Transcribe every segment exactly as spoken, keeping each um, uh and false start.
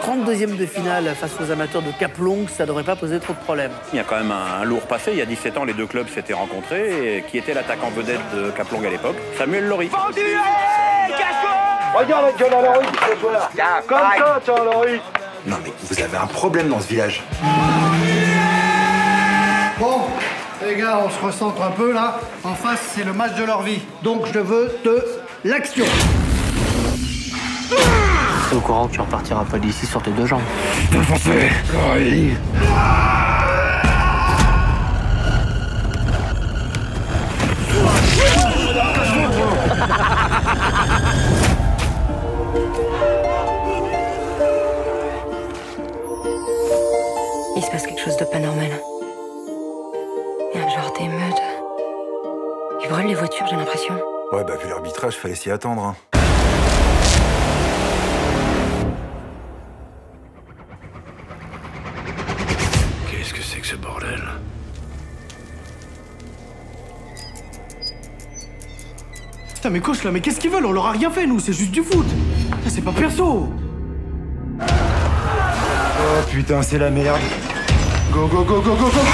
trente-deuxième de finale face aux amateurs de Caplong, ça devrait pas poser trop de problèmes. Il y a quand même un, un lourd passé. Il y a dix-sept ans, les deux clubs s'étaient rencontrés. Et qui était l'attaquant vedette de Caplong à l'époque? Samuel Lory. Regarde la gueule à Lory ce soir. Comme ça, tiens, Lory. Non mais vous avez un problème dans ce village. Bon, les gars, on se recentre un peu là. En face, c'est le match de leur vie. Donc je veux de l'action. T'es au courant que tu repartiras pas d'ici sur tes deux jambes. Foncez, Lory. Il se passe quelque chose de pas normal. Il y a un genre d'émeute. Ils brûlent les voitures, j'ai l'impression. Ouais, bah vu l'arbitrage, fallait s'y attendre. Hein. Qu'est-ce que c'est que ce bordel? Putain, mais coach là, mais qu'est-ce qu'ils veulent? On leur a rien fait, nous, c'est juste du foot. Ça, c'est pas perso. Oh putain, c'est la merde. Go, go, go, go, go, go.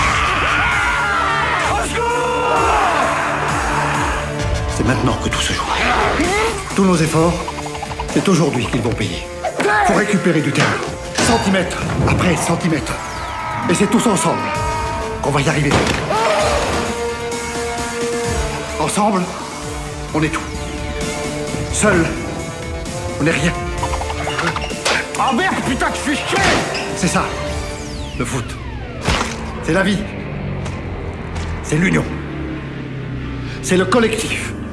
C'est maintenant que tout se joue. Tous nos efforts, c'est aujourd'hui qu'ils vont payer. Faut récupérer du terrain. Centimètre après centimètre. Et c'est tous ensemble qu'on va y arriver. Ensemble, on est tout. Seul, on n'est rien. Ah merde, putain, tu fais chier. C'est ça, le foot. C'est la vie. C'est l'union. C'est le collectif.